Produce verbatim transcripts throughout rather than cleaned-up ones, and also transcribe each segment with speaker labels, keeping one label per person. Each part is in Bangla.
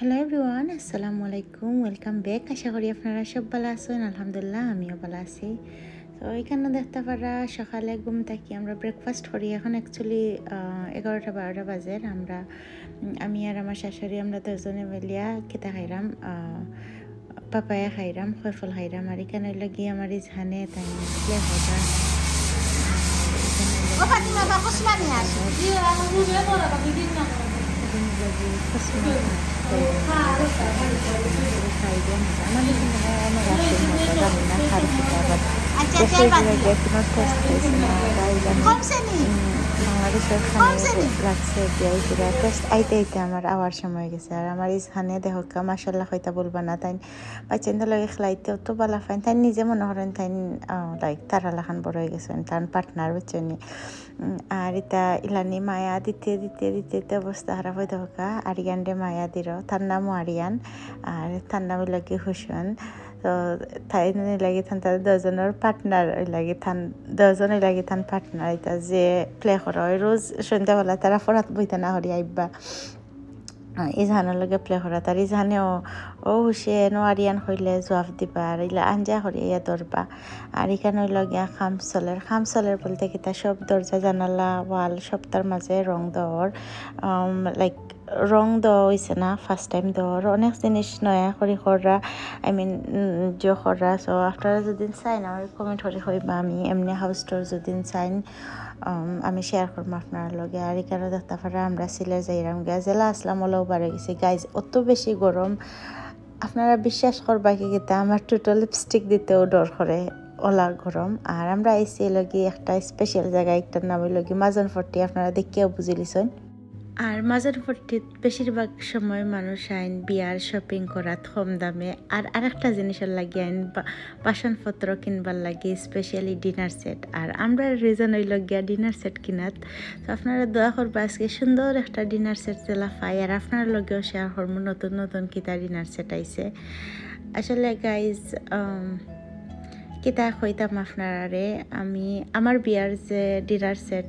Speaker 1: হ্যালো এভরিওয়ান, আসসালামু আলাইকুম। Welcome back. আশা করি আপনারা সব ভালো আছেন। আলহামদুলিল্লাহ আমিও ভালো আছি। তো এখানে দেখতে পারা সকালে ঘুম থাকি আমরা ব্রেকফাস্ট করি। এখন অ্যাকচুয়ালি এগারোটা বারোটা বাজে। আমরা আমি আর আমার শাশুড়ি আমরা দশজনে মিলিয়া কেতা খাইরাম, পাপায়া খাইরাম, খয়ফল খাইরাম। আর এখানে লাগিয়ে আমার ইজহানে তাই প্লে হতা আমাদের কিন্তু অনেক আছে জানি না খার পিঠা আবার বাংলাদেশের খানে লাগছে দিয়া টেস্ট আইতে আইতে আমার আওয়ার সময় গেছে। আর আমার ইসখানে দেখা মাসাল্লাহ হয়তো বলবা না তাই বাচ্চাদের লগে খেলাইতেও তো বালা ফাইন। তাই নিজে মনে করেন তাই লাইক তারা লাখান বড় হয়ে গেছেন তার পার্টনার বেচনি। আর এটা ইলানি মায়া দিতে দিতে দিতে দিতে অবস্থা খারাপ হয়ে দেখা আরিয়ানরে মায়া দিল। তার নামও আরিয়ান আর তার নাম লাগে হুসেন। তো তাই লাগি থান তার দশজনের পার্টনার ওই লাগি থান দশজন ওই লাগি থান পার্টনার এটা যে প্লে করা হয় রোজ সন্ধ্যাবেলা তারা ফরাত বইতে না হরি আইবা ইজহানের লগে প্লে করা। তার ইজহানেও ও হুসেন ও আরিয়ান হইলে জবাব দিবা আর ইলা আঞ্জা হরিয়া ধরবা। আর এখানে হইল গিয়া খাম চলের খাম চলের বলতে কি তা সব দরজা জানালা ওয়াল সব তার মাঝে রং দেওয়ার লাইক রং দেওয়া হয়েছে না ফার্স্ট টাইম দেওয়ার অনেক জিনিস নয়া করি করা আই মিন যে করা। সো আপনারা যদি চাইন আমার কমেন্ট করে হইবা আমি এমনি হাউস টোর যদি চাইন আমি শেয়ার করবো আপনার লগে। আর এখানে দেখতে পারা আমরা সিলে যাইরাম গিয়া জেলা আসলাম ওলাও বাড়ে গেছি গাইজ অত বেশি গরম আপনারা বিশ্বাস করবা কি গেতা আমার টোটাল লিপস্টিক দিতেও ডর করে ওলা গরম। আর আমরা আইসি লগে একটা স্পেশাল জায়গায় একটার নাম লগে মাজন ফর্টি আপনারা দেখিয়াও বুঝে লিছেন। আর মাজার ফর্টিত বেশিরভাগ সময় মানুষ আইন বিয়ার শপিং করাত কম দামে। আর আরেকটা জিনিসের লাগে আইন বাসনপত্র কিনবার লাগে স্পেশালি ডিনার সেট। আর আমরা রিজন হইল গিয়া ডিনার সেট কিনাত। তো আপনারা দোয়া করবা আজকে সুন্দর একটা ডিনার সেট জেলা পাই। আর আপনার লগেও শেয়ার করবো নতুন নতুন কিতা ডিনার সেট আইছে। আসলে গাইজ কিতা কইতাম আপনারে আমি আমার বিয়ার যে ডিনার সেট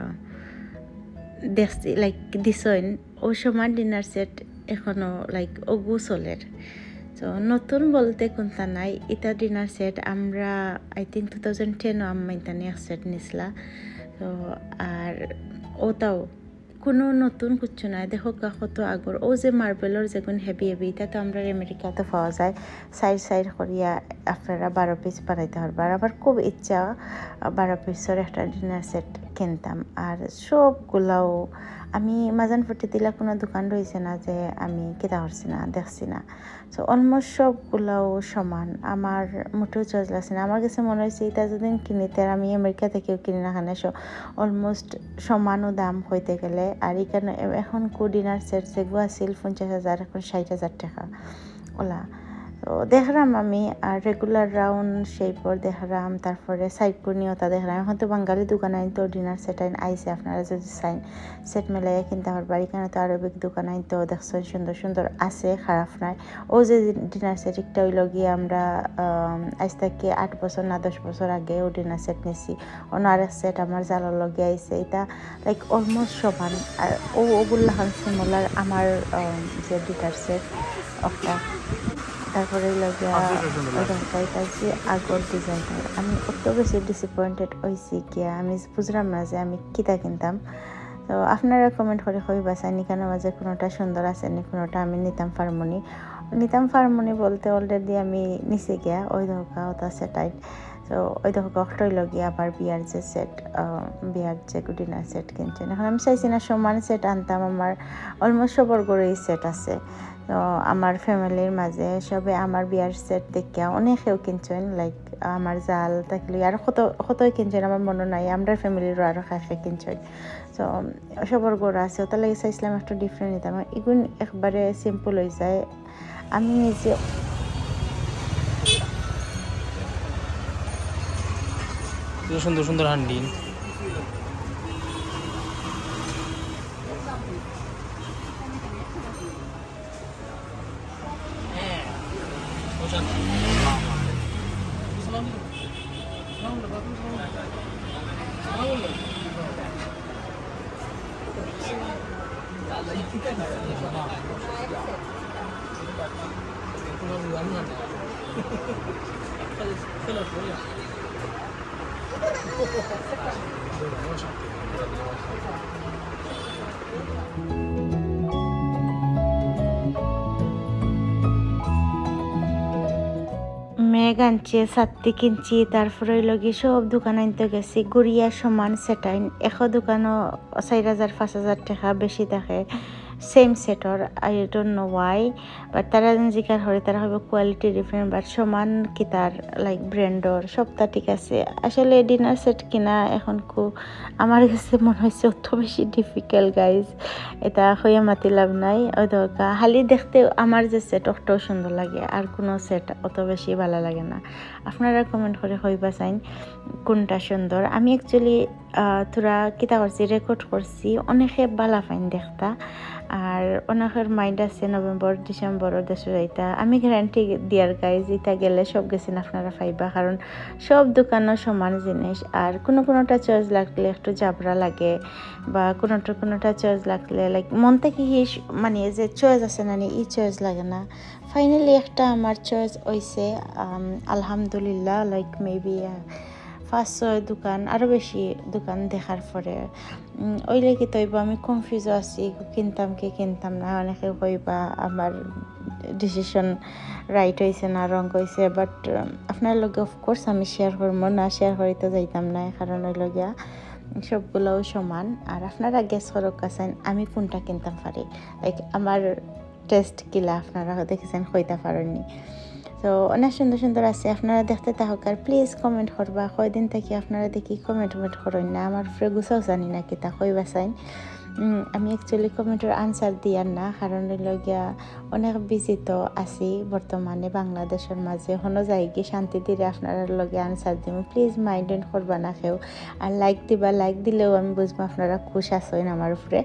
Speaker 1: দেখছি লাইক দিছেন ওই সময় ডিনার সেট এখনও লাইক ওগু চলের। তো নতুন বলতে কোনটা নাই এটা ডিনার সেট আমরা আই থিঙ্ক টু থাউজেন্ড টেনও আম্মাইতানি এক সেট নিছিলা। তো আর ওটাও কোনো নতুন কিছু নাই দেখো কত আগর ও যে মার্বেলের যেগুন হেভি হেভি এটা তো আমরা আমেরিকাতে পাওয়া যায় সাইড সাইড করিয়া আপনারা বারো পিস বানাইতে পারবা। আর আমার খুব ইচ্ছা বারো পিসের একটা ডিনার সেট কিনতাম। আর সবগুলাও আমি মাজান ফুটি দিলা কোনো দোকান রয়েছে না যে আমি কেতা করছি না দেখছি না। সো অলমোস্ট সবগুলাও সমান আমার মোটেও চয়েস লাগছে না। আমার কাছে মনে হয়েছে এটা যদি কিনিতে আমি আমেরিকা থেকেও কিনি না খানে সো অলমোস্ট সমানও দাম হইতে গেলে। আর এখানে এখন কো ডিনার সেট যেগুলো আছিল পঞ্চাশ হাজার এখন ষাট হাজার টাকা ওলা। তো দেখলাম আমি আর রেগুলার রাউন্ড শেপর দেখলাম তারপরে সাইড পূর্ণিয়তা দেখলাম। এখন তো বাঙালি দোকান আইন তো ডিনার সেট আইন আইসে আপনারা যদি চাইন সেট মেলাইয়া কিনতে পারবার। এখানে তো আরবিক দোকান আইন তো দেখছেন সুন্দর সুন্দর আছে খারাপ নাই। ও যে ডিনার সেট একটা হইল গিয়ে আমরা আজ থেকে আট বছর না দশ বছর আগে ও ডিনার সেট নিছি অন্য আরেক সেট আমার জালার লগে আইসে এটা লাইক অলমোস্ট সমান। আর ও ওগুলাখান সিমলার আমার যে ডিনার সেট একটা তারপরে লাগিয়া পাইছি আগর ডিজাইনার আমি অত বেশি ডিসঅ্যাপয়েন্টেড হয়েছি গিয়া আমি বুঝলাম না যে আমি কিতা কিনতাম। তো আপনারা কমেন্ট করে কইবা চাইনি কেন মাঝে কোনোটা সুন্দর আছে নি কোনোটা আমি নিতাম ফার্মনি নিতাম ফার্মনি বলতে অলরেডি আমি নিচে গিয়া ওই ধোকা ওটা সেটাই। তো ওই দেখো কষ্টই লগিয়ে আবার বিয়ার যে সেট বিয়ার যে ডিনার সেট কিনছেন। এখন আমি চাইছি না সমান সেট আনতাম আমার অলমোস্ট সবর গড়েই সেট আছে। তো আমার ফ্যামিলির মাঝে সবে আমার বিয়ার সেট দেখিয়া অনেকেও কিনছেন লাইক আমার জাল থাকলে আর কত কতই কিনছেন আমার মনে নাই আমরা ফ্যামিলিরও আরও কাছে কিনছেন। তো সবর গড়া আছে ওটা লাগে চাইছিলাম একটু ডিফারেন্ট নিতাম এগুন একবারে সিম্পল হয়ে যায়। আমি নিজে
Speaker 2: সুন্দর সুন্দর হান্ডি
Speaker 1: মেঘ আনছে সাত্তি কিনছি তারপরে লগে সব দোকান আনতে গেছি গুড়িয়া সমান সেটাইন এশ দোকানও চার হাজার পাঁচ হাজার টাকা বেশি থাকে সেম সেটর I don't know why but তারা জিকার হরে তারা হবে কোয়ালিটি ডিফারেন্ট বাট সমান কি তার লাইক ব্র্যান্ডর সবটা ঠিক আছে আসলে ডিনার সেট কিনা এখন খুব আমার কাছে মনে হয়েছে অত বেশি ডিফিকাল্ট গাইজ এটা হয়ে মাতি লাভ নাই ওই দরকার খালি দেখতে আমার যে সেট অতটাও সুন্দর লাগে আর কোনো সেট অত বেশি ভালো লাগে না আপনারা কমেন্ট করে হইবা চাইন কোনটা সুন্দর আমি অ্যাকচুয়ালি তোরা কিতা করছি রেকর্ড করছি অনেকে বালা ফাইন দেখতা আর অনেকের মাইন্ড আছে নভেম্বর ডিসেম্বরের দেশে যাইতা আমি গ্যারান্টি দিয়ার গাইজ ইটা গেলে সব গেছেন আপনারা পাইবা কারণ সব দোকানও সমান জিনিস আর কোনো কোনোটা চয়েস লাগলে একটু জাবরা লাগে বা কোনোটা কোনোটা চয়েস লাগলে লাইক মন থেকে হি মানে যে চয়েস আছে না ই চয়েস লাগে না ফাইনালি একটা আমার চয়েস হয়েছে আলহামদুলিল্লাহ লাইক মেবি ফার্স্ট ছয় দোকান আরও বেশি দোকান দেখার পরে ওই লেগে তৈব আমি কনফিউজও আছি কিনতাম কি কিনতাম না অনেকে কইবা আমার ডিসিশন রাইট হয়েছে না রং হয়েছে বাট আপনার লগে অফকোর্স আমি শেয়ার করবো না শেয়ার করিতে যাইতাম না কারণ ওই লগিয়া সবগুলোও সমান আর আপনারা গেস করক আছেন আমি কোনটা কিনতাম পারি লাইক আমার টেস্ট কিলা আপনারা দেখেছেন কইতে পারেননি তো অনেক সুন্দর সুন্দর আছে আপনারা দেখতে থাকুক আর প্লিজ কমেন্ট করবা কয়দিন থেকে আপনারা দেখি কমেন্ট কমেন্ট করেন না আমার ফ্রে গুছাও জানি না কি তা কইবা চাইন আমি অ্যাকচুয়ালি কমেন্টের আনসার দিয়ার না কারণ লগিয়া অনেক বিজি তো আছি বর্তমানে বাংলাদেশের মাঝে হনো যাই গিয়ে শান্তি দিলে আপনারা লগে আনসার দিব প্লিজ মাইন্ড করবা না কেউ আর লাইক দিবা লাইক দিলেও আমি বুঝবো আপনারা খুশ আছেন আমার উপরে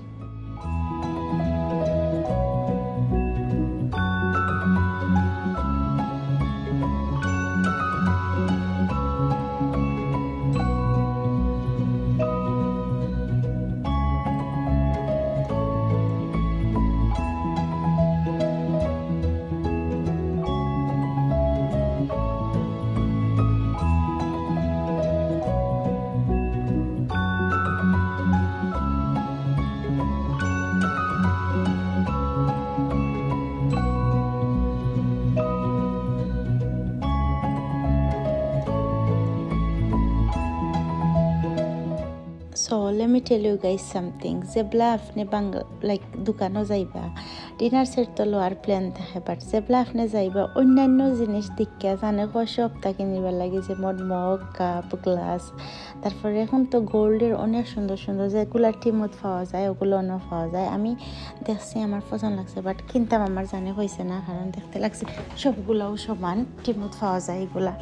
Speaker 1: So let me tell you guys something. Zebla apne bang like dukano jaiba dinner set to lower plan থাকে but zebla apne jaiba অন্যান্য জিনিস দেখা জানে কো সব তাকে নিবার লাগে যেমন মগ কাপ গ্লাস তারপরে এখন তো গোল্ডের অনেক সুন্দর সুন্দর যেগুলো টিমত পাওয়া যায় ওগুলো না পাওয়া যায় আমি দেখছি আমার পছন্দ লাগছে বাট কিনতাম আমার জানে হয়েছে না কারণ দেখতে লাগছে সবগুলোও সমান টিমত পাওয়া যায় এগুলা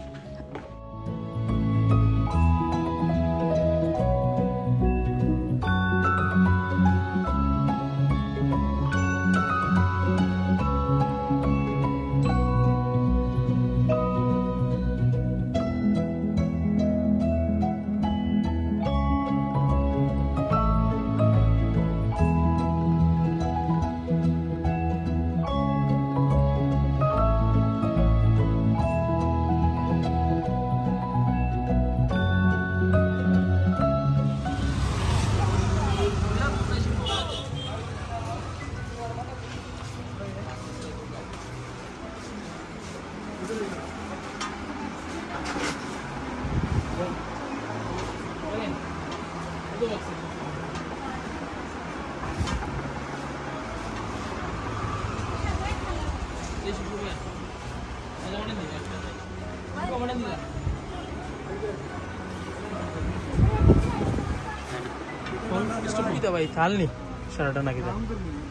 Speaker 2: ভাই থালনি সারাটা নাকি দাম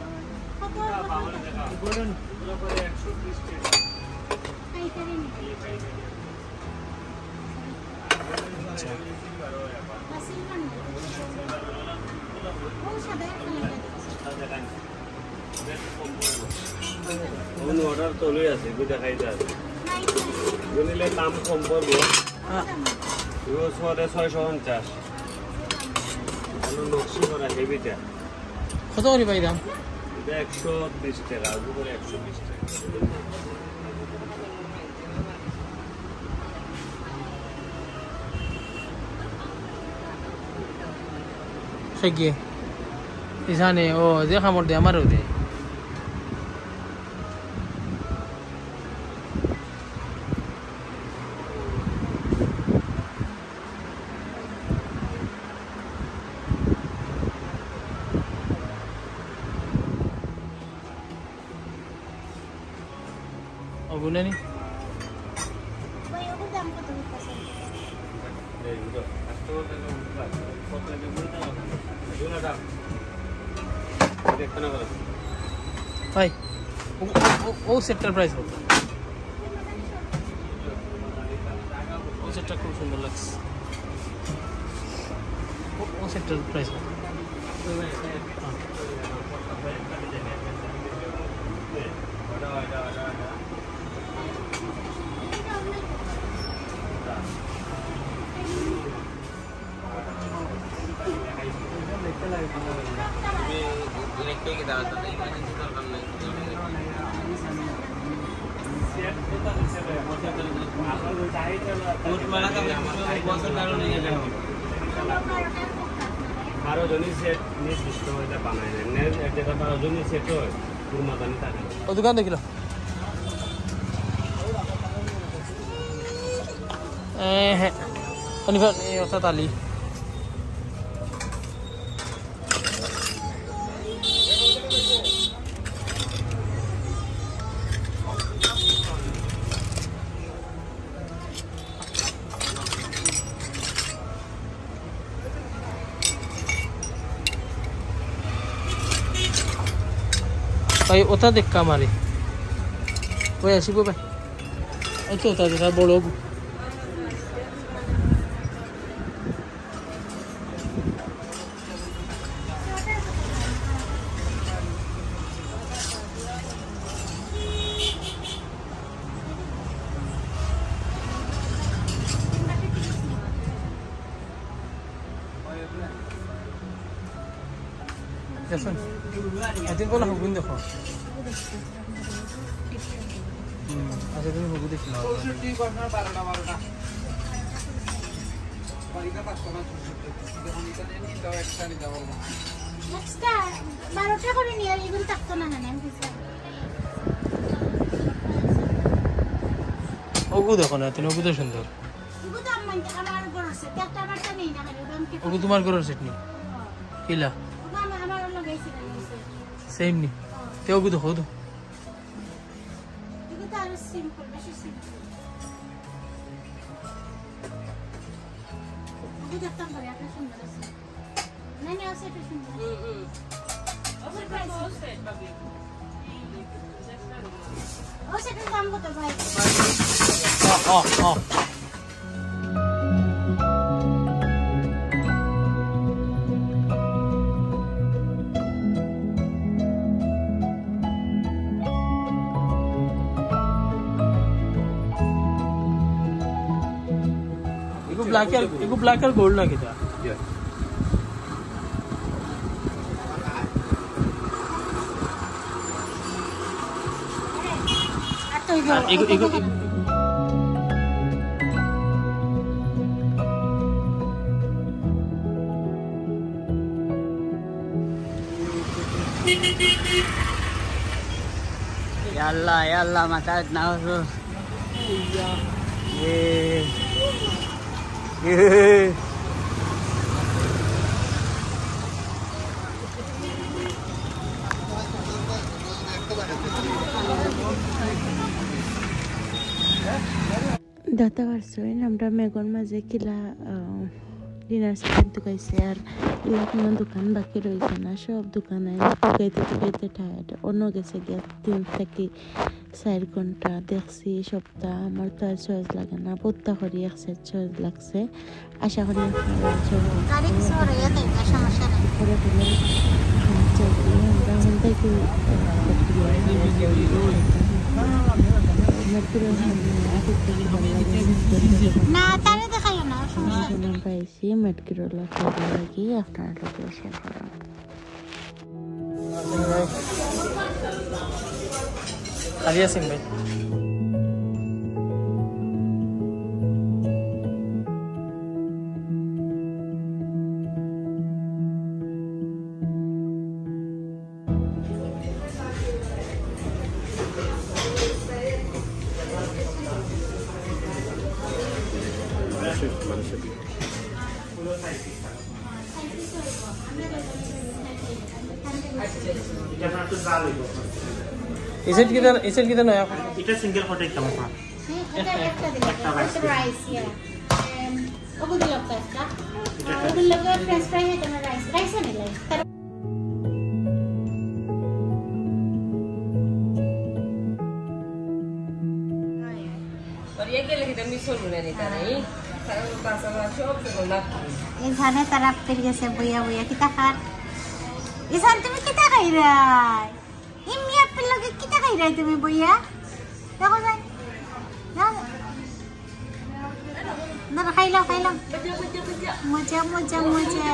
Speaker 3: অর্ডার চলে আছে দেখাই যায় নিলে দাম কম পড়বো ছয়শো পঞ্চাশ নকশি করা হেভিটা
Speaker 2: কত করে ভাই দাম
Speaker 3: একশো বিশ টাকা উপরে একশো বিশ টাকা
Speaker 2: একটা গিয়ে এখানে ও যে খামর দে আমারও দে ওগুলো নি ভাই ও সেটটার প্রাইস কত ও সেটটা খুব সুন্দর লাগছে ও সেটটার প্রাইস কত
Speaker 3: বারো জনের সেট নির্দিষ্ট এটা বানায় নেন যেটা বারো জনের সেট হয় কুরমাদানি থাকে
Speaker 2: ও দোকান দেখিল হ্যাঁ অনিফার অর্থাৎ আলি ভাই ওটা দেখ কামারে ওই আসিব ভাই এই তো ওটা যেটা বড় দেখুন একদিন বলো হুগুন দেখো আচ্ছা তুমি হুগু দেখি না ওগু দেখো না তুমি ওগু তো সুন্দর ওগু তোমার ঘরের সেট নি কিলা সেম নি তে ওগু দেখো তো ও ও black or ego black or gold na kita
Speaker 3: yeah
Speaker 2: ego ego
Speaker 4: ya Allah ya Allah mata naus ye
Speaker 1: দাতা পারছেন আমরা মেঘর মাঝে কিলা ডিনার সেট ঢুকাইছে আর এলা কোনো দোকান বাকি রয়েছে না সব দোকানে ঢুকাইতে ঢুকাইতে টায়ার্ড অন্য গেছে গিয়ে তিন থেকে চার ঘন্টা দেখছি সপ্তাহ আমার তো আর চয়েস লাগে না প্রত্যা করি এক সেট চয়েস লাগছে আশা করি পাইছি মেটকিরোলা খাওয়া লাগি আপনার লোকে শেয়ার করা
Speaker 2: আলিয়া সিং ভাই ইসেট কিটা ইসেট কিটা নয়া
Speaker 5: এটা সিঙ্গেল ফটো একটা মাত্র
Speaker 1: এটা একটা দিলাম একটা রাইস ইয়া ওগুলো দিলাম একটা ওগুলো লাগে ফ্রেঞ্চ ফ্রাই এটা না রাইস রাইস নিলাই
Speaker 6: और ये के लगे तमी सोल बना देता नहीं सारा लोग का सब शॉप से बोला
Speaker 1: এই ধানে তারা পের গেছে বইয়া বইয়া কিতা খা ইসান তুমি কিতা খাইরাই ইমি আপেল লগে কিতা খাইরাই তুমি বইয়া দেখো যাই না না খাইলাও খাইলাও মজা মজা মজা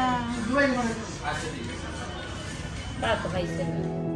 Speaker 6: बात भाई से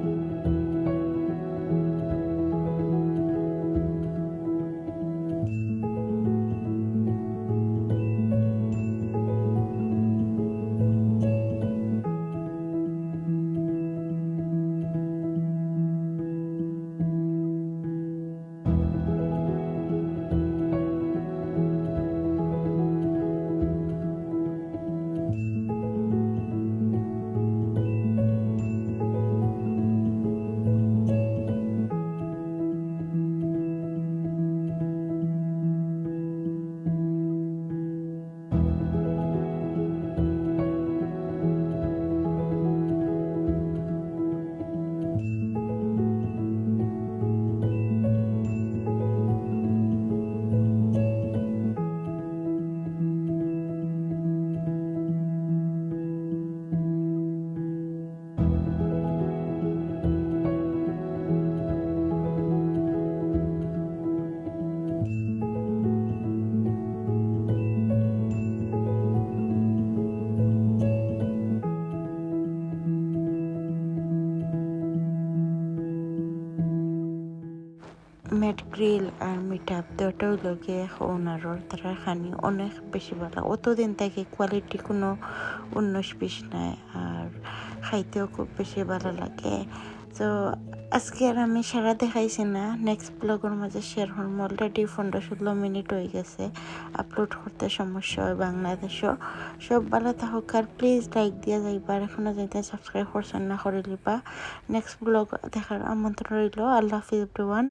Speaker 1: মেট গ্রিল আর মিট আপ দুটাও লগে ওনারর তারা খানি অনেক বেশি ভালো অতদিন থেকে কোয়ালিটি কোনো উনিশ বিশ নাই আর খাইতেও খুব বেশি ভালো লাগে তো আজকে আর আমি সারা দেখাইছি না নেক্সট ব্লগের মাঝে শেয়ার হম অলরেডি পনেরো ষোলো মিনিট হয়ে গেছে আপলোড করতে সমস্যা হয় বাংলাদেশও সব ভালো থাকুক আর প্লিজ লাইক দিয়ে যাইবার এখনো যাইতে সাবস্ক্রাইব করছেন না করে লিবা নেক্সট ব্লগ দেখার আমন্ত্রণ রইল আল্লাহ হাফিজ এভরিওয়ান